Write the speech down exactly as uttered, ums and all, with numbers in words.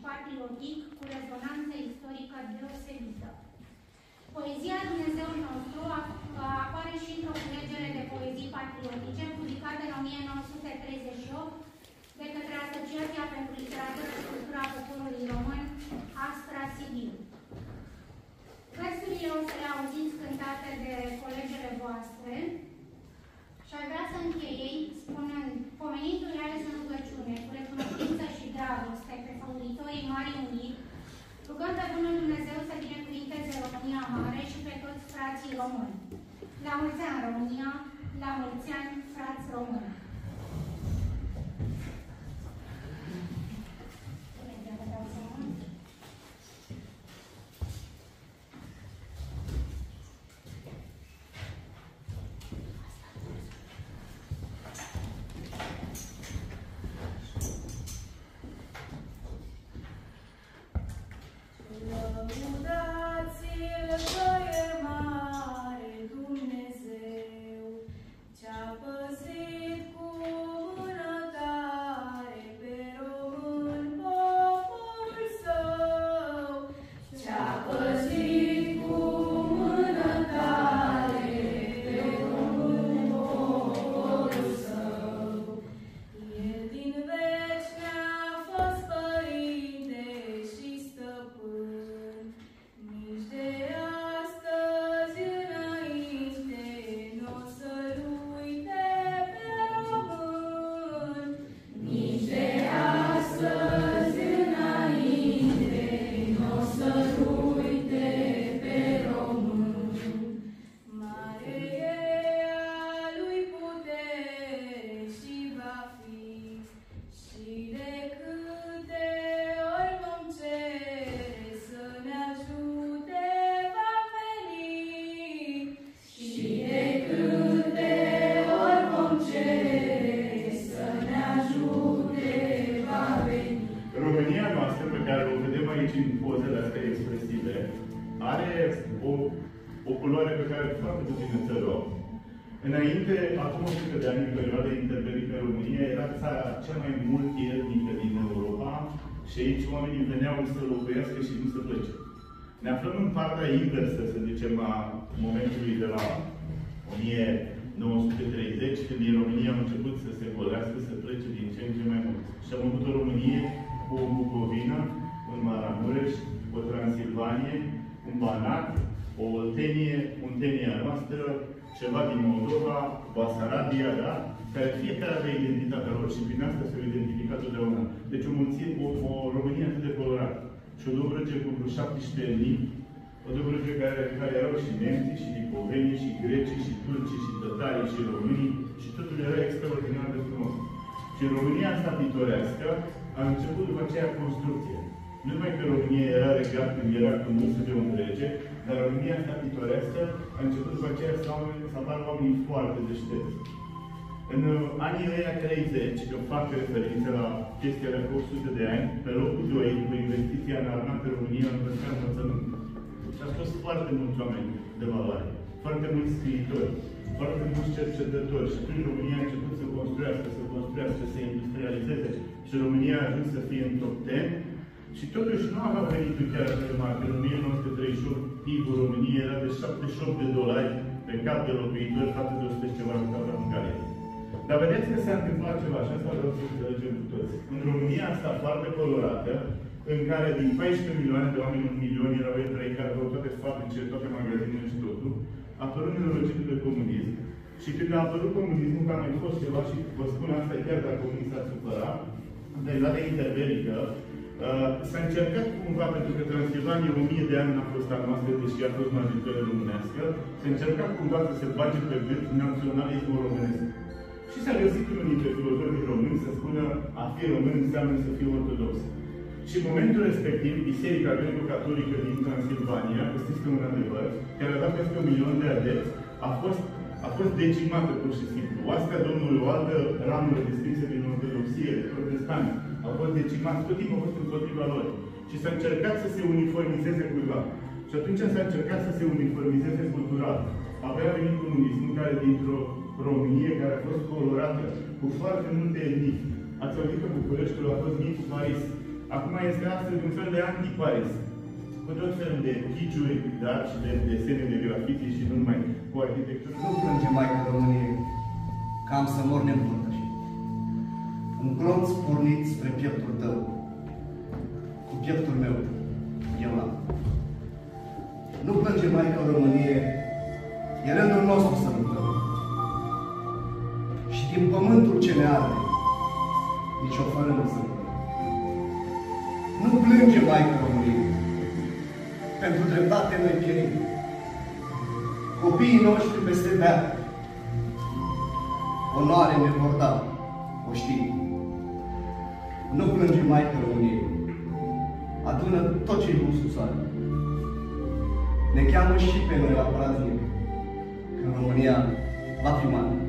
patriotic cu rezonanță istorică deosebită. Poezia Dumnezeul nostru apare și într-o culegere de poezii patriotice publicată în o mie nouă sute treizeci și opt de către Asociația pentru Literatură și Cultura Poporului Român, Aspra Sibiu. Versurile o să le auziți cântate de colegele voastre și aș vrea să încheiei spunând, pomenindu-i ales în rugăciune, cu recunoștință și dragoste pe făuritorii Marii Uniri, rugăm pe Bunul Dumnezeu să binecuvinteze România Mare și pe toți frații români. La mulți ani, România! La mulți ani, frați români! Înainte, acum o sută de ani, în perioada interbelică în România, era țara cea mai mult etnică din Europa și aici oamenii veneau să locuiască și nu să plece. Ne aflăm în partea inversă, să zicem, a momentului de la o mie nouă sute treizeci, când din România au început să se golească, să plece din ce în ce mai mult. Și am avut o Românie cu o Bucovină, un Maramureș, o Transilvanie, un Banat, o Oltenie, Muntenia noastră, ceva din Moldova, Basarabia, da? Care fiecare avea identitatea lor și prin asta s-au identificat totdeauna. Deci o mulțime, o, o România atât de colorată. Și o Dobrogea cu vreo șaptesprezece etnii, o Dobrogea care, care erau și nemții, și lipovenii, și grecii, și turcii, și tătarii, și românii, și totul era extraordinar de frumos. Și România asta pitorească a început după aceea construcție. Nu numai că România era regat când era condusă de un rege, dar România asta pitorească a început după aceea să apară oamenii foarte deștepți. În anii ăia treizeci, eu fac referință la chestia de opt sute de ani, pe locul doi, după investiția în armată România, în învățat învățământ. Și au fost foarte mulți oameni de valoare, foarte mulți scriitori, foarte mulți cercetători. Și prin România a început să construiască, să construiască, să industrializeze. Și România a ajuns să fie în top zece. Și totuși nu avea venituri chiar atât de mari. În o mie nouă sute treizeci și opt, P I B-ul României era de șaptezeci și opt de dolari pe cap de locuitor față de o sută ceva pe cap de Ungaria. Dar vedeți că s-a întâmplat ceva și asta vreau să înțelegem cu toți. În România asta foarte colorată, în care din paisprezece milioane de oameni, un milion erau evrei care aveau toate fabricile, toate magazinele și totul, a apărut nenorocitul de comunism. Și când a apărut comunismul, că a mai fost ceva, și vă spun asta chiar dacă unii s-a supărat, în perioada interbelică, uh, s-a încercat cumva, pentru că Transilvania o mie de ani n-a fost a noastră, deși a fost majoritate românească, s-a încercat cumva să se bage pe gând naționalismul românesc. Și s-a găsit unul dintre filozofii români să spună a fi român înseamnă să fii ortodox. Și în momentul respectiv, Biserica Greco-Catolică din Transilvania, găsiți un adevăr, care avea peste un milion de adepți, a fost, a fost decimată pur și simplu. Oastea Domnului, o altă ramură descrisă din ortodoxie, protestanți, au fost decimați, tot timpul au fost împotriva lor. Și s-a încercat să se uniformizeze cuiva. Și atunci s-a încercat să se uniformizeze cultural. Avea venit comunismul care dintr-o Românie care a fost colorată, cu foarte multe etnii. Ați auzit că Bucureștiul a fost Mix Paris. Acum este astăzi un fel de antipares, cu tot felul de chiciuri, dar și de desene de grafiti și nu numai, cu arhitectură. Nu plânge Maica României, că am să mor neîmpărtășit. Un glonț pornit spre pieptul tău, cu pieptul meu, eu am. Nu plânge Maica României, e rândul nostru să luptăm. Și din pământul ce ne arde, nici o fărâmă să luptăm. Nu plânge Maica României, pentru dreptate noi pierim. Copiii noștri peste veac, onoare ne vor da, o știi. Nu plânge Maica României, adună tot ce-i bun sus soare. Ne cheamă și pe noi la praznic, când România va fi mare.